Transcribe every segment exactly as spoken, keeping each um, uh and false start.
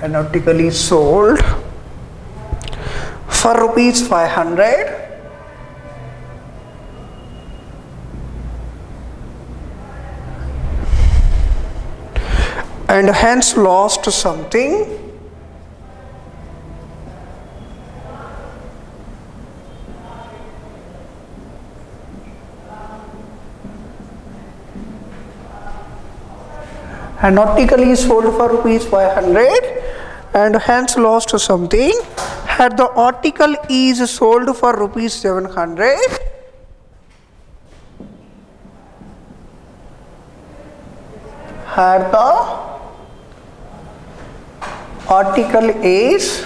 an article is sold for rupees five hundred and hence lost something an article is sold for rupees five hundred and hence lost something. Had the article is sold for rupees seven hundred, had the article is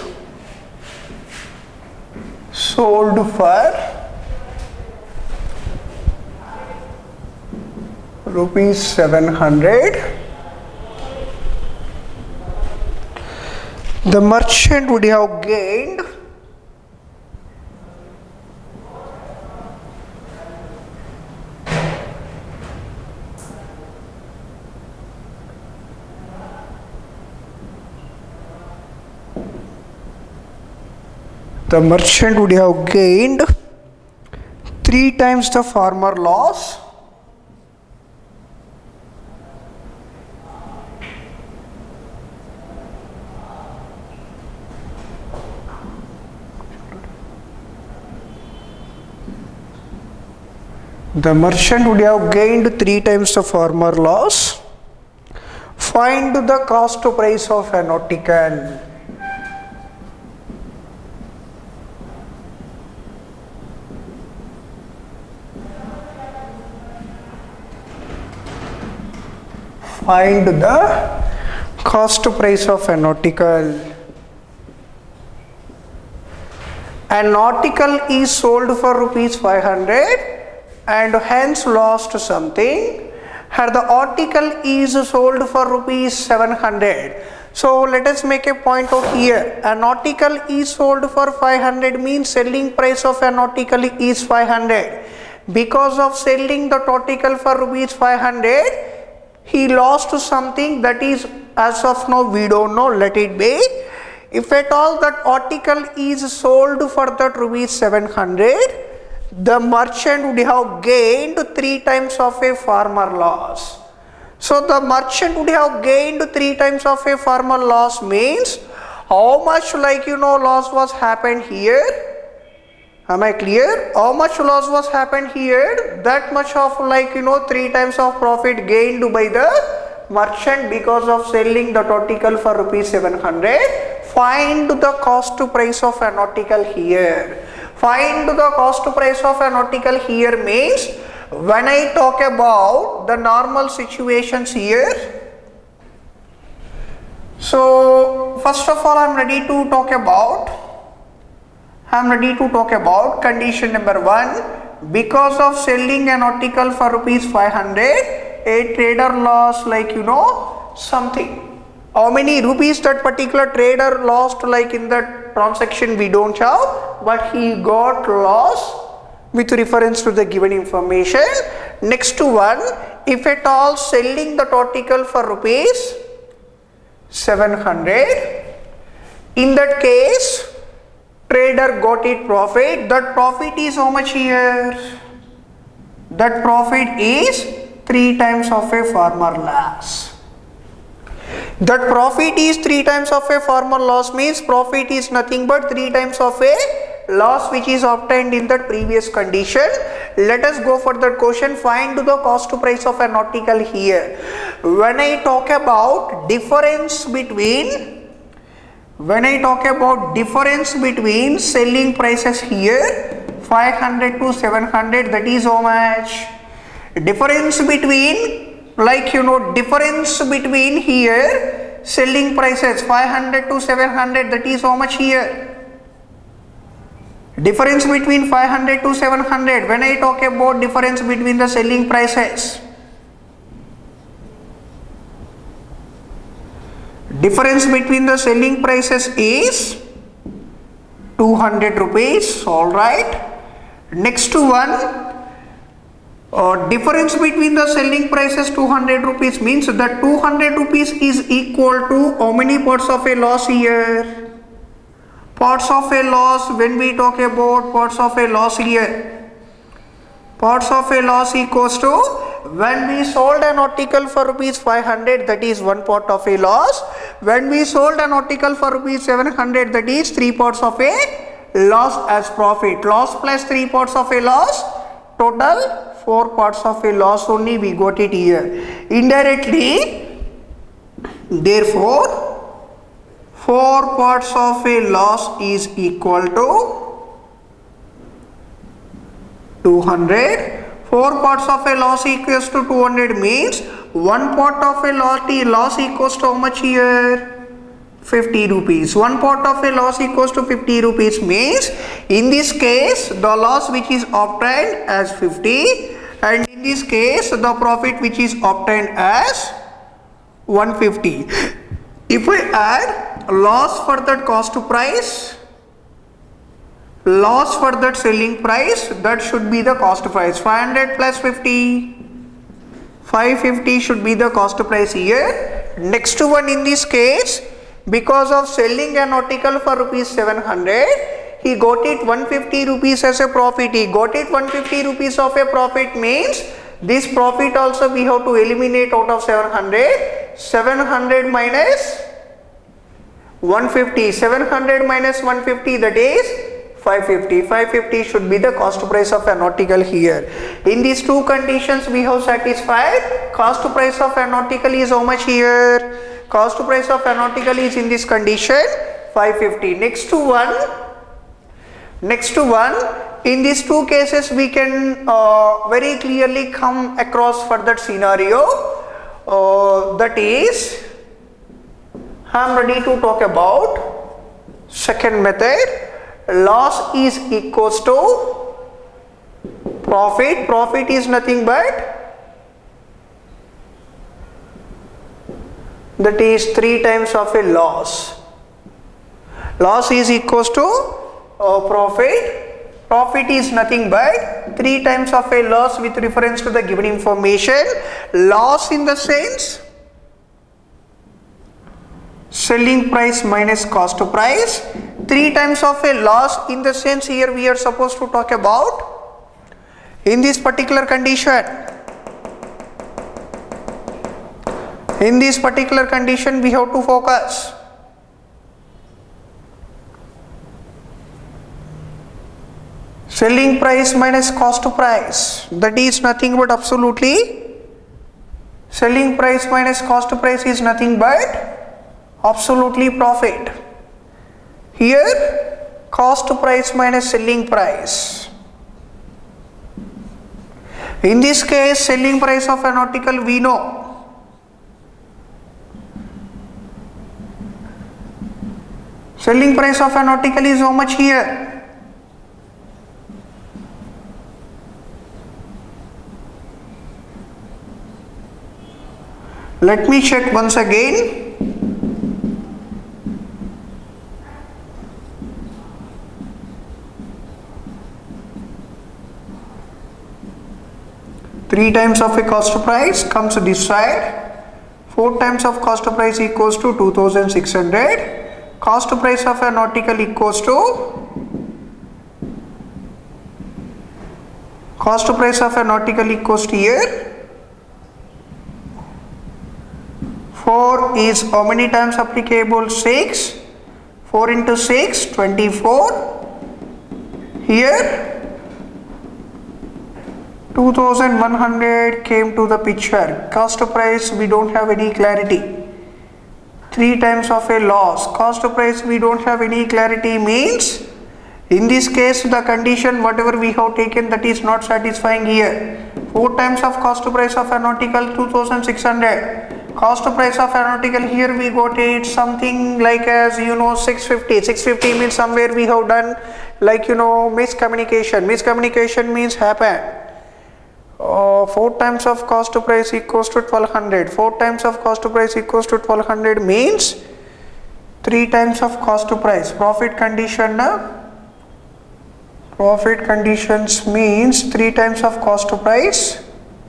sold for rupees seven hundred, the merchant would have gained the merchant would have gained three times the farmer loss the merchant would have gained three times the farmer loss. Find the cost price of an article. Find the cost price of an article. An article is sold for rupees five hundred and hence lost something. Had the article is sold for rupees seven hundred. So let us make a point out here. An article is sold for five hundred means selling price of an article is five hundred. Because of selling the article for rupees five hundred, he lost something, that is as of now we don't know, let it be. If at all that article is sold for that rupees seven hundred, the merchant would have gained three times of a farmer loss. So the merchant would have gained three times of a farmer loss means how much, like you know, loss was happened here. Am I clear? How much loss was happened here? That much of, like you know, three times of profit gained by the merchant because of selling the article for rupees seven hundred. Find the cost price of an article here. Find the cost price of an article here means when I talk about the normal situations here. So first of all I am ready to talk about I am ready to talk about condition number one. Because of selling an article for rupees five hundred, a trader lost, like you know, something. How many rupees that particular trader lost, like in that transaction we don't have, but he got loss with reference to the given information. Next one, if at all selling the article for rupees seven hundred, in that case trader got it profit. That profit is how much here? That profit is three times of a farmer loss. That profit is three times of a farmer loss means profit is nothing but three times of a loss which is obtained in that previous condition. Let us go for that question. Find the cost price of an article here. When I talk about difference between when I talk about difference between selling prices here five hundred to seven hundred, that is how much? Difference between, like you know, difference between here selling prices five hundred to seven hundred, that is how much here? Difference between five hundred to seven hundred. When I talk about difference between the selling prices, difference between the selling prices is two hundred rupees. All right. Next one, Uh, difference between the selling prices two hundred rupees means that two hundred rupees is equal to how many parts of a loss here? Parts of a loss, when we talk about parts of a loss here, parts of a loss equals to when we sold an article for rupees five hundred, that is one part of a loss. When we sold an article for rupees seven hundred, that is three parts of a loss as profit. Loss plus three parts of a loss, total four parts of a loss only, we got it here. Indirectly, therefore, four parts of a loss is equal to two hundred. four parts of a loss equals to two hundred means one part of a loss equals to how much here? fifty rupees. One part of a loss equals to fifty rupees means in this case the loss which is obtained as fifty, and in this case the profit which is obtained as one hundred fifty. If I add loss for that cost to price, loss for that selling price, that should be the cost price. five hundred plus fifty, five hundred fifty should be the cost price here. Next one, in this case, because of selling an article for rupees seven hundred, he got it one hundred fifty rupees as a profit. He got it one hundred fifty rupees of a profit means this profit also we have to eliminate out of seven hundred. seven hundred minus one hundred fifty. seven hundred minus one hundred fifty, that is five hundred fifty. five hundred fifty should be the cost price of an article here. In these two conditions we have satisfied. Cost price of an article is how much here? Cost price of an article is in this condition five hundred fifty. Next to one, next to one, in these two cases we can uh, very clearly come across for that scenario. Uh, that is, I am ready to talk about second method. Loss is equals to profit. Profit is nothing but that is three times of a loss. Loss is equals to uh, profit. Profit is nothing but three times of a loss with reference to the given information. Loss in the sense selling price minus cost price. Three times of a loss in the sense here we are supposed to talk about in this particular condition. In this particular condition we have to focus. Selling price minus cost price, that is nothing but absolutely, selling price minus cost price is nothing but absolutely profit. Here cost price minus selling price. In this case selling price of an article we know. Selling price of an article is how much here? Let me check once again. three times of a cost price comes this side. four times of cost price equals to two thousand six hundred. Cost price of an article equals to cost price of an article equals to here. four is how many times applicable? six. four into six, twenty-four. Here two thousand one hundred came to the picture. Cost price we don't have any clarity. three times of a loss. Cost price we don't have any clarity means in this case the condition whatever we have taken that is not satisfying here. four times of cost price of an article two thousand six hundred. Cost price of an article here we got it something like as you know six hundred fifty. six hundred fifty means somewhere we have done like you know miscommunication. Miscommunication means happen. Uh, four times of cost price equals to twelve hundred. four times of cost price equals to twelve hundred means three times of cost price. Profit condition na? Profit conditions means three times of cost to price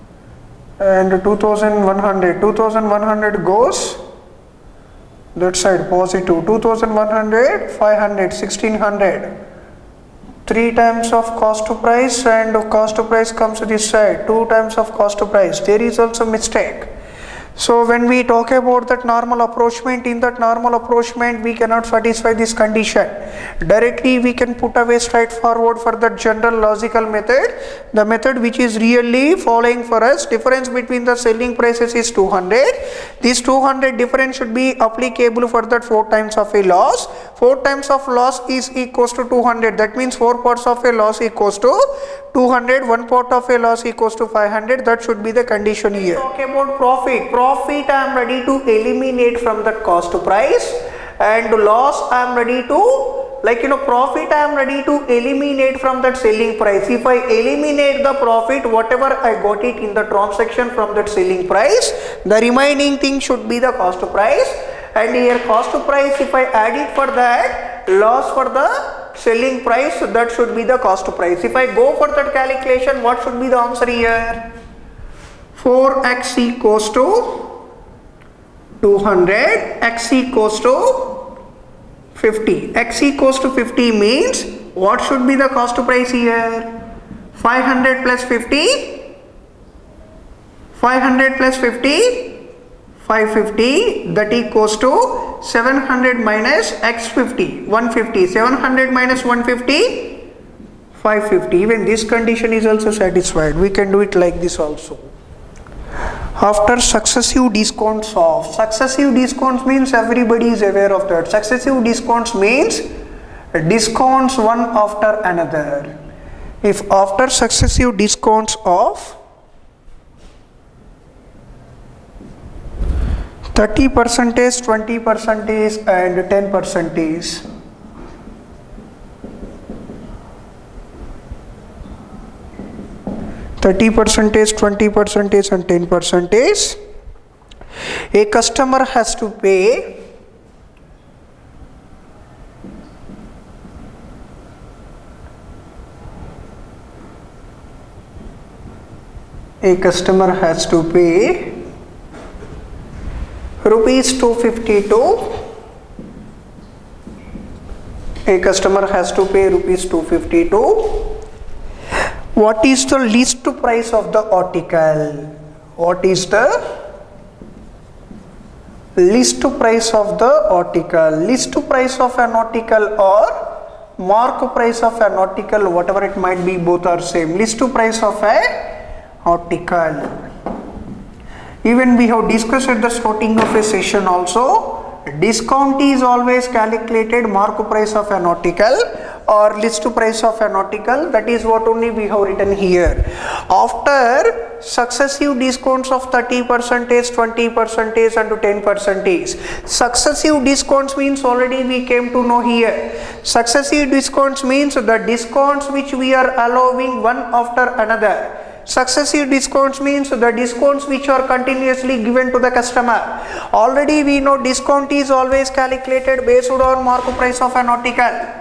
and two thousand one hundred. two thousand one hundred goes that side positive. two thousand one hundred, five hundred, sixteen hundred. three times of cost to price and cost to price comes to this side. two times of cost to price. There is also mistake. So when we talk about that normal approachment, in that normal approachment we cannot satisfy this condition. Directly we can put away straightforward for the general logical method. The method which is really following for us, difference between the selling prices is two hundred. This two hundred difference should be applicable for that four times of a loss. four times of loss is equals to two hundred. That means four parts of a loss equals to two hundred. one part of a loss equals to five hundred. That should be the condition here. Talk about profit. Profit I am ready to eliminate from that cost to price, and loss I am ready to, like you know, profit I am ready to eliminate from that selling price. If I eliminate the profit, whatever I got it in the transaction from that selling price, the remaining thing should be the cost to price. And here cost to price, if I add it for that, loss for the selling price, that should be the cost to price. If I go for that calculation, what should be the answer here? four x equals to two hundred, x equals to fifty. X equals to fifty means what should be the cost to price here? five hundred plus fifty, five hundred plus fifty, five fifty, that equals to seven hundred minus x fifty, one fifty. seven hundred minus one fifty, five fifty. Even this condition is also satisfied. We can do it like this also. After successive discounts of, successive discounts means everybody is aware of that. Successive discounts means discounts one after another. If after successive discounts of thirty percentage, twenty percentage and ten percentage, thirty percentage, twenty percentage and ten percentage, a customer has to pay a customer has to pay rupees two fifty-two. A customer has to pay rupees two fifty-two. What is the list price of the article? What is the list price of the article? List price of an article or mark price of an article, whatever it might be, both are same. List price of an article. Even we have discussed at the starting of a session also, discount is always calculated mark price of an article or list price of an article. That is what only we have written here. After successive discounts of thirty percentage, twenty percentage and ten percentage. Successive discounts means already we came to know here. Successive discounts means the discounts which we are allowing one after another. Successive discounts means the discounts which are continuously given to the customer. Already we know discount is always calculated based on mark price of an article.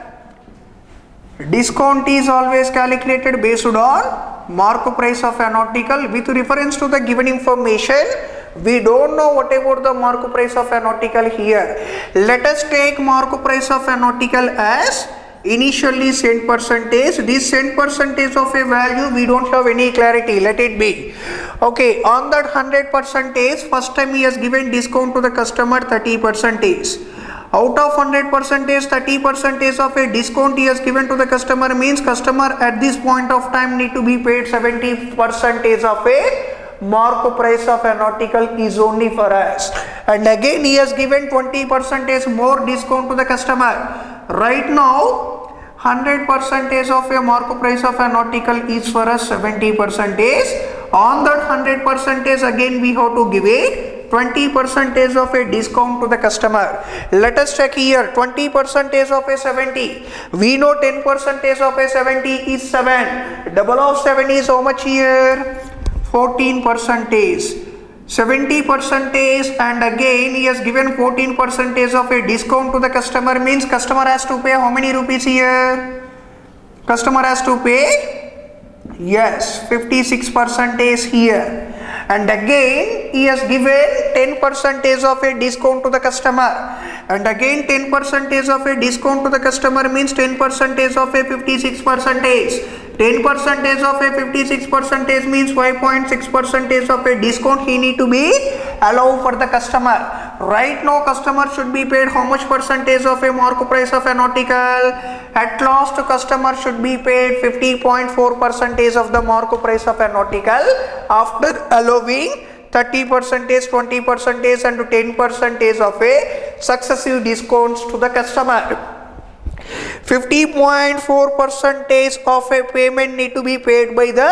Discount is always calculated based on mark price of an article with reference to the given information. We don't know what about the mark price of an article here. Let us take mark price of an article as initially cent percentage. This cent percentage of a value we don't have any clarity, let it be. Okay, on that one hundred percentage, first time he has given discount to the customer thirty percentage. Out of one hundred percentage, thirty percentage of a discount he has given to the customer means customer at this point of time need to be paid seventy percentage of a mark price of an article is only for us. And again he has given twenty percentage more discount to the customer. Right now one hundred percentage of a mark price of an article is for us seventy percentage. On that one hundred percentage again we have to give it twenty percentage of a discount to the customer. Let us check here. Twenty percentage of a seventy. We know ten percentage of a seventy is seven. Double of seven is how much here? fourteen percentage. seventy percentage and again he has given fourteen percentage of a discount to the customer means customer has to pay how many rupees here? Customer has to pay, yes, fifty-six percent is here. And again he has given ten percent of a discount to the customer, and again ten percent of a discount to the customer means ten percent of a fifty-six percent. ten percent of a fifty-six percent means five point six percent of a discount he need to be allowed for the customer. Right now customer should be paid how much percentage of a mark price of an article? At last customer should be paid fifty point four percent of the mark price of an article after allowing thirty percent, twenty percent and ten percent of a successive discounts to the customer. fifty point four percent of a payment need to be paid by the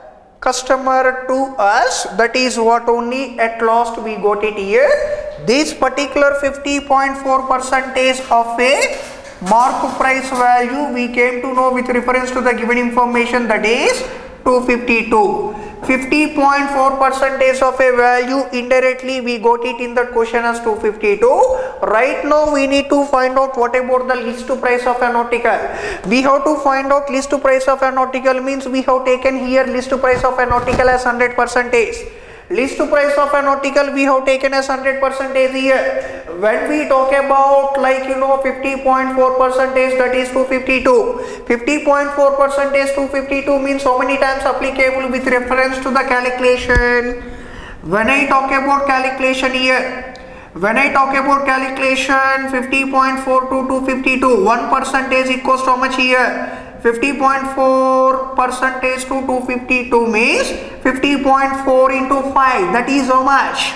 customer to us. That is what only at last we got it here. This particular fifty point four percent of a mark price value we came to know with reference to the given information, that is two fifty-two. fifty point four percent of a value indirectly we got it in the question as two fifty-two. Right now we need to find out what about the list price of an article. We have to find out list price of an article means we have taken here list price of an article as one hundred percent. List price of an article we have taken as one hundred percent here. When we talk about like you know fifty point four percent, that is two fifty-two. fifty point four percent two fifty-two means how many times applicable with reference to the calculation. When I talk about calculation here, when I talk about calculation fifty point four to two fifty-two, one percentage equals to how much here? fifty point four percentage to two fifty-two means fifty point four into five, that is how much?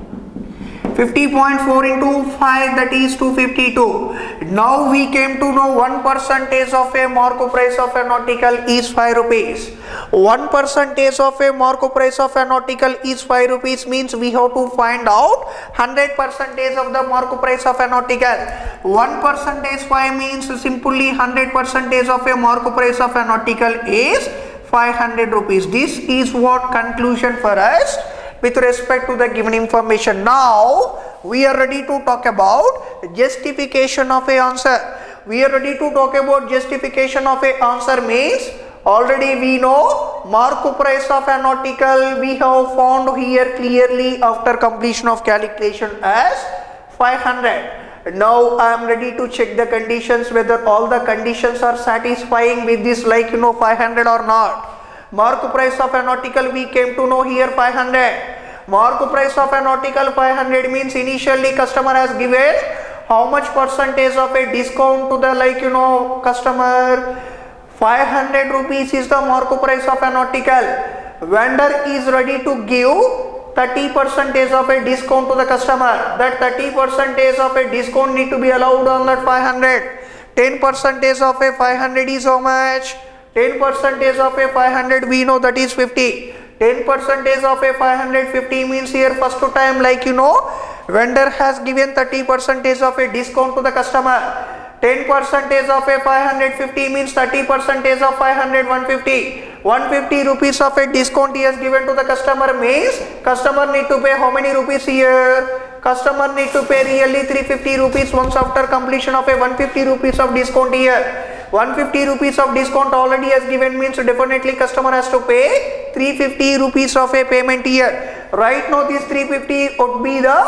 fifty point four into five, that is two fifty-two. Now we came to know one percentage of a mark price of an article is five rupees. one percentage of a mark price of an article is five rupees means we have to find out one hundred percentage of the mark price of an article. one percentage five means simply one hundred percentage of a mark price of an article is five hundred rupees. This is what conclusion for us with respect to the given information. Now we are ready to talk about justification of a answer. We are ready to talk about justification of a answer means already we know mark price of an article we have found here clearly after completion of calculation as five hundred. Now I am ready to check the conditions whether all the conditions are satisfying with this like you know five hundred or not. Mark price of an article we came to know here five hundred. Mark price of an article five hundred means initially customer has given how much percentage of a discount to the like you know customer? five hundred rupees is the mark price of an article. Vendor is ready to give thirty percent of a discount to the customer. That thirty percent of a discount need to be allowed on that five hundred. ten percent of a five hundred is how much? ten percent of a five hundred we know that is fifty. ten percent of a five hundred fifty means here first time like you know vendor has given thirty percent of a discount to the customer. ten percent of a five hundred fifty means thirty percent of five hundred one fifty. one fifty rupees of a discount he has given to the customer means customer need to pay how many rupees here? Customer need to pay really three fifty rupees once after completion of a one fifty rupees of discount here. one fifty rupees of discount already has given means definitely customer has to pay three fifty rupees of a payment here. Right now this three fifty would be the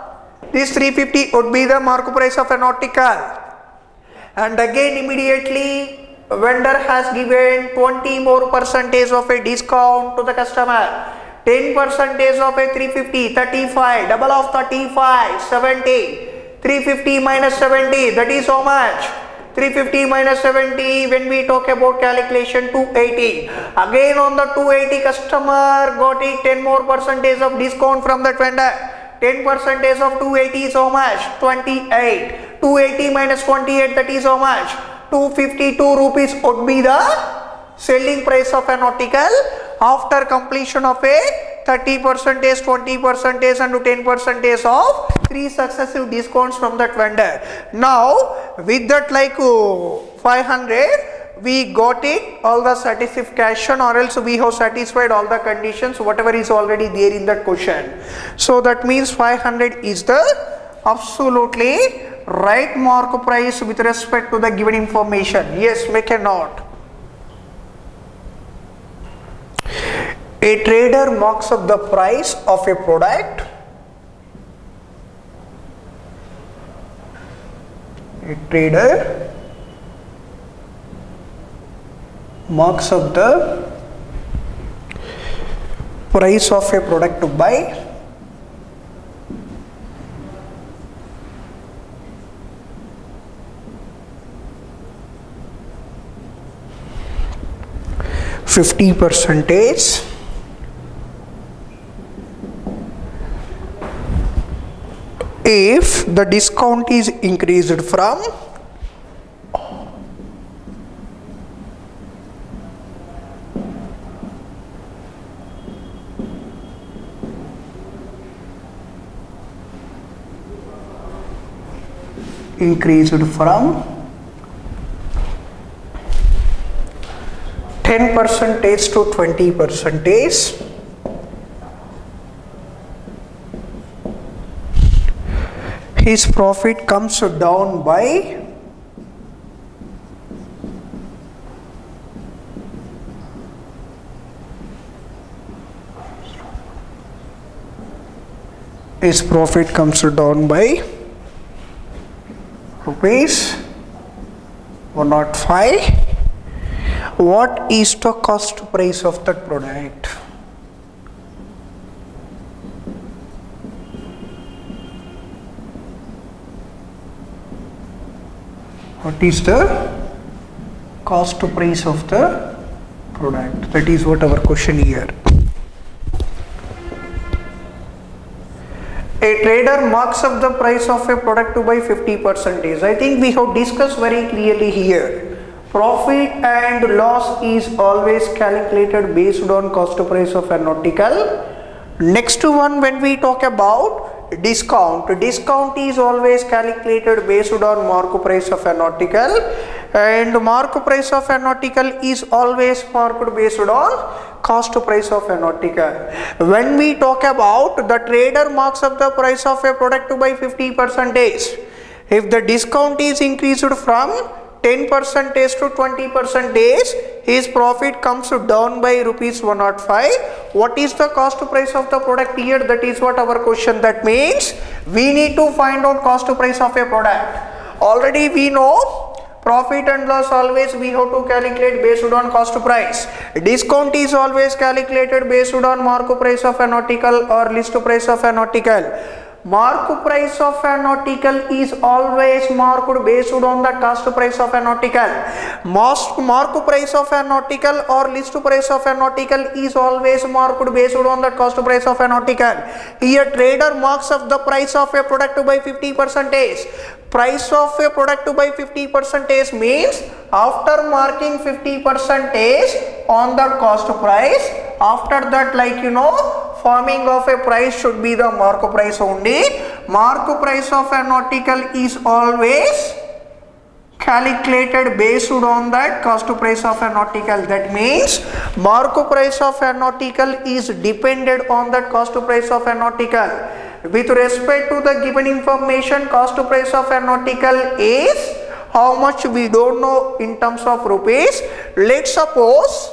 this three fifty would be the mark price of an article. And again immediately vendor has given twenty more percentage of a discount to the customer. ten percentage of a three fifty, thirty-five, double of thirty-five, seventy. three fifty minus seventy, that is how much? three fifty minus seventy when we talk about calculation two eighty. Again on the two eighty customer got it ten more percentage of discount from that vendor. ten percentage of two eighty is how much? twenty-eight. two eighty minus twenty-eight, that is how much? two fifty-two rupees would be the selling price of an article after completion of a thirty percent, twenty percent and ten percent of three successive discounts from that vendor. Now with that like five hundred we got it all the satisfaction, or else we have satisfied all the conditions whatever is already there in that question. So that means five hundred is the absolutely right mark price with respect to the given information. Yes, make a note. A trader marks up the price of a product. A trader marks up the price of a product to buy. fifty percentage if the discount is increased from increased from ten percentage to twenty percentage. His profit comes down by his profit comes down by rupees one hundred five. What is the cost price of that product? What is the cost price of the product? That is what our question here. A trader marks up the price of a product to by fifty percent. I think we have discussed very clearly here. Profit and loss is always calculated based on cost price of an article. Next one, when we talk about discount, discount is always calculated based on mark price of an article, and mark price of an article is always marked based on cost price of an article. When we talk about the trader marks up the price of a product by fifty percent, if the discount is increased from ten percent to twenty percent, his profit comes down by rupees one hundred five. What is the cost price of the product here? That is what our question. That means we need to find out cost price of a product. Already we know profit and loss always we have to calculate based on cost price. Discount is always calculated based on mark price of an article or list price of an article. Mark price of an article is always marked based on the cost price of an article. Most mark price of an article or list price of an article is always marked based on the cost price of an article. Here trader marks up the price of a product by fifty percent. Price of a product by fifty percent means after marking fifty percent on the cost price, after that, like you know, forming of a price should be the mark price only. Mark price of an article is always calculated based on that cost price of an article. That means mark price of an article is dependent on that cost price of an article. With respect to the given information, cost price of an article is how much we don't know in terms of rupees. Let's suppose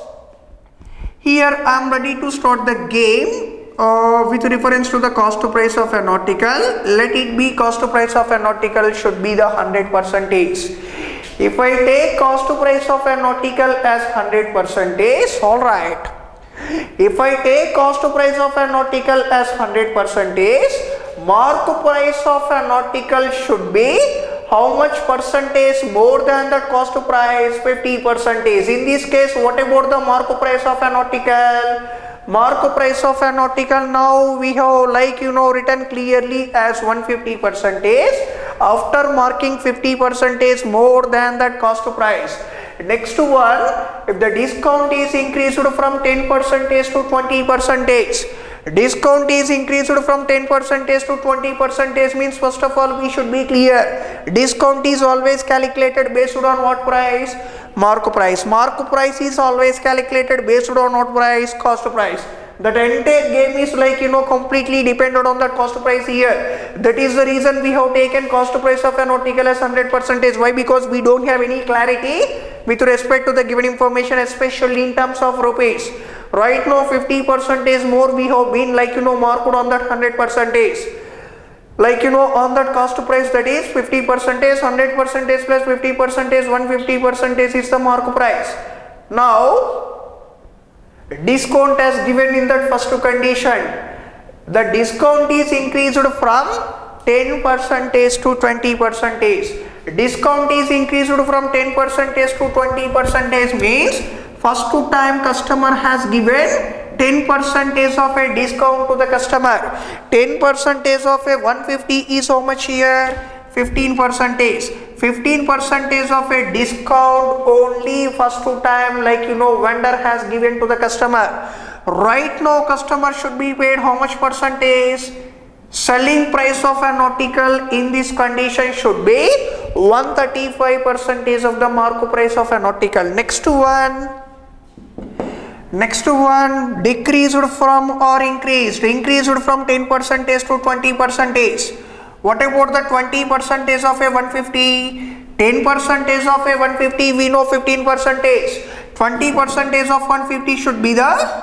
here I am ready to start the game. Uh, with reference to the cost price of an article, let it be cost price of an article should be the one hundred percentage. If I take cost price of an article as one hundred percentage, alright. If I take cost price of an article as one hundred percentage, mark price of an article should be how much percentage more than the cost price? fifty percentage. In this case, what about the mark price of an article? Mark price of an article now we have, like you know, written clearly as one hundred fifty percentage after marking fifty percentage more than that cost price. Next one, if the discount is increased from ten percentage to twenty percentage, discount is increased from ten percentage to twenty percentage means first of all we should be clear. Discount is always calculated based on what price? Mark price. Mark price is always calculated based on what price? Cost price. That entire game is like you know completely dependent on that cost price here. That is the reason we have taken cost price of an article as one hundred percentage. Why? Because we don't have any clarity with respect to the given information, especially in terms of rupees. Right now fifty percent more we have been like you know marked on that one hundred percent. Like you know on that cost price, that is fifty percent, one hundred percent plus fifty percent, one hundred fifty percent is the mark price. Now discount as given in that first condition. The discount is increased from ten percent to twenty percent. Discount is increased from ten percent to twenty percent means first time customer has given ten percent of a discount to the customer. ten percent of a one hundred fifty is how much here? fifteen percent. fifteen percent of a discount only first time like you know vendor has given to the customer. Right now customer should be paid how much percentage? Selling price of an article in this condition should be one hundred thirty-five percent of the mark price of an article. Next one. Next one, decreased from or increased. Increased from ten percent to twenty percent. What about the twenty percent of a one hundred fifty? ten percent of a one hundred fifty we know fifteen percent. twenty percent of one hundred fifty should be the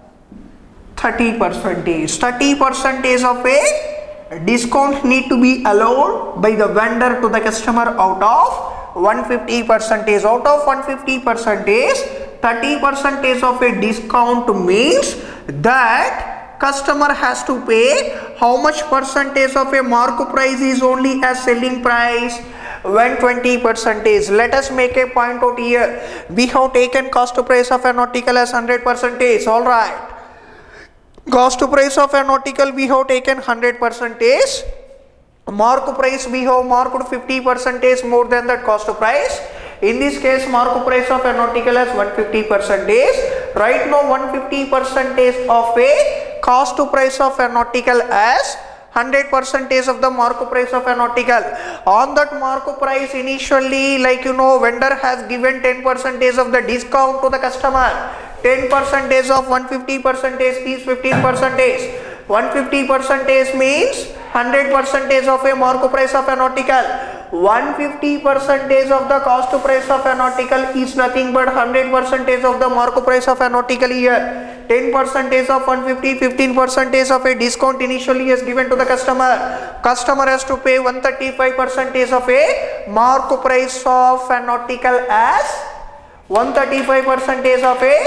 thirty percent. thirty percent of a discount need to be allowed by the vendor to the customer out of one hundred fifty percent. Out of one hundred fifty percent, thirty percent of a discount means that customer has to pay how much percentage of a mark price is only as selling price? When twenty percent is. Let us make a point out here. We have taken cost price of an article as one hundred percent. Alright. Cost price of an article we have taken one hundred percent. Mark price we have marked fifty percent more than that cost price. In this case mark price of an article as one hundred fifty percent. Right now one hundred fifty percent of a cost price of an article as one hundred percent of the mark price of an article. On that mark price initially like you know vendor has given ten percent of the discount to the customer. ten percent of one hundred fifty percent is fifteen percent. one hundred fifty percent means one hundred percent of a mark price of an article. one hundred fifty percent of the cost price of an article is nothing but one hundred percent of the mark price of an article here. ten percent of one hundred fifty, fifteen percent of a discount initially is given to the customer. Customer has to pay one hundred thirty-five percent of a mark price of an article as one hundred thirty-five percent of a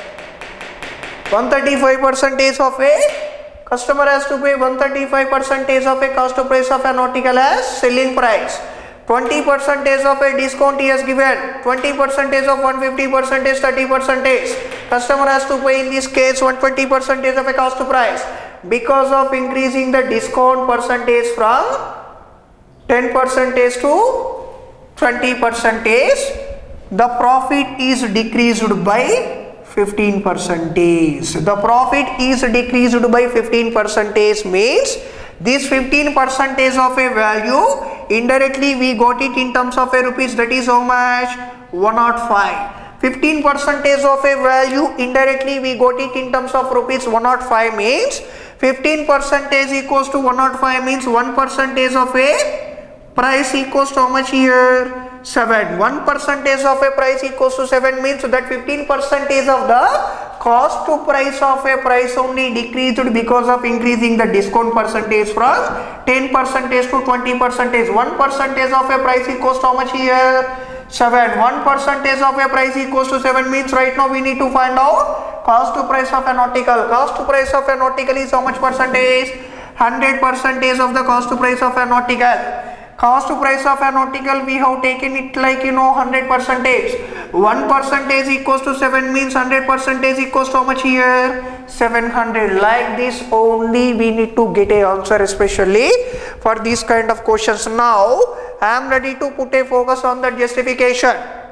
one hundred thirty-five percent of a customer has to pay one hundred thirty-five percent of a cost price of an article as selling price. twenty percent of a discount he has given. twenty percent of one hundred fifty percent is thirty percent. Customer has to pay in this case one hundred twenty percent of a cost price. Because of increasing the discount percentage from ten percent to twenty percent, the profit is decreased by fifteen percent. The profit is decreased by fifteen percent means this fifteen percent of a value indirectly we got it in terms of a rupees, that is how much? one hundred five. fifteen percent of a value indirectly we got it in terms of rupees one hundred five means fifteen percent equals to one hundred five means one percent of a price equals to how much here? seven. one percent of a price equals to seven means that fifteen percent of the cost to price of a price only decreased because of increasing the discount percentage from ten percent to twenty percent. one percent of a price equals to how much here? seven. one percent of a price equals to seven means right now we need to find out cost to price of an article. Cost to price of an article is how much percentage? one hundred percent of the cost to price of an article. Cost price of an article we have taken it like you know one hundred percent. one percent equals to seven means one hundred percent equals to how much here? seven hundred. Like this only we need to get a answer especially for these kind of questions. Now I am ready to put a focus on the justification.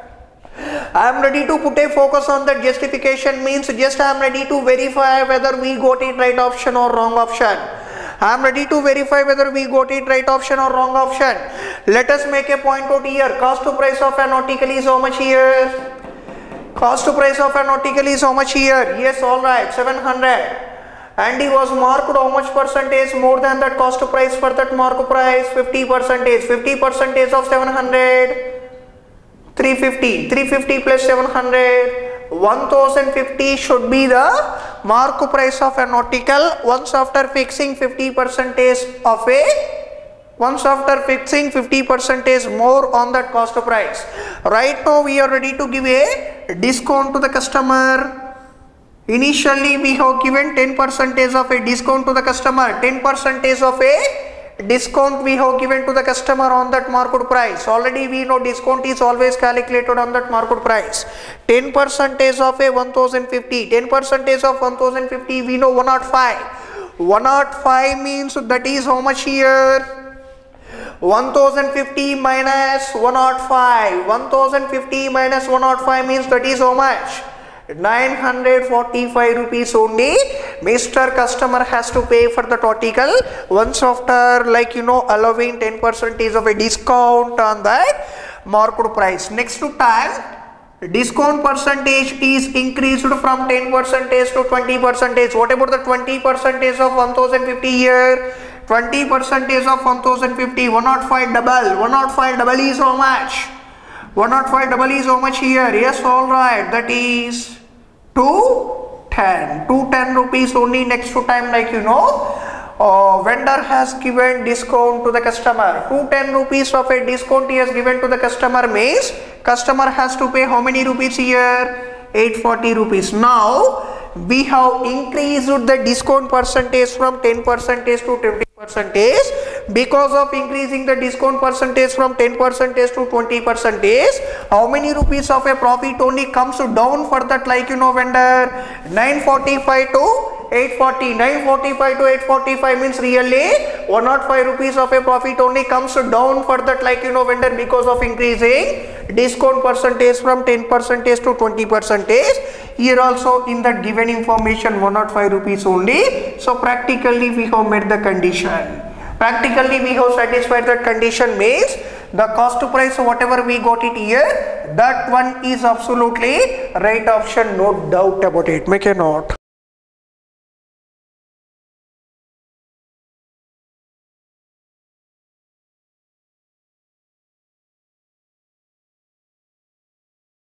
I am ready to put a focus on that justification means just I am ready to verify whether we got it right option or wrong option. I am ready to verify whether we got it right option or wrong option. Let us make a point out here. Cost to price of an article is how much here? Cost to price of an article is how much here? Yes, alright, seven hundred. And he was marked how much percentage more than that cost to price for that mark price? fifty percent. fifty percent of seven hundred. three fifty. three fifty plus seven hundred. one thousand fifty should be the mark price of an article once after fixing fifty percent of a once after fixing fifty percent more on that cost price. Right now we are ready to give a discount to the customer. Initially we have given ten percent of a discount to the customer, ten percent of a discount we have given to the customer on that market price. Already we know discount is always calculated on that market price. ten percent of a one thousand fifty, ten percent of one thousand fifty we know one hundred five. one hundred five means that is how much here? one thousand fifty minus one hundred five. one thousand fifty minus one hundred five means that is how much? nine hundred forty-five rupees only Mister Customer has to pay for the article once after, like you know, allowing ten percent of a discount on that market price. Next to time, discount percentage is increased from ten percent to twenty percent. What about the twenty percent of one thousand fifty here? twenty percent of one thousand fifty, one hundred five double, one hundred five double is how much? one hundred five double is how much here? Yes, alright, that is two ten, two ten rupees only. Next to time, like you know, uh, vendor has given discount to the customer. two ten rupees of a discount he has given to the customer means customer has to pay how many rupees here? eight forty rupees. Now we have increased the discount percentage from ten percent to twenty percent. Because of increasing the discount percentage from ten percent to twenty percent, how many rupees of a profit only comes down for that, like you know, vendor? nine forty-five to eight forty. nine forty-five to eight forty-five means really one hundred five rupees of a profit only comes down for that, like you know, vendor, because of increasing discount percentage from ten percent to twenty percent. Here also in that given information one hundred five rupees only. So practically we have met the condition. Practically we have satisfied that condition means the cost price whatever we got it here, that one is absolutely right option, no doubt about it. Make a note.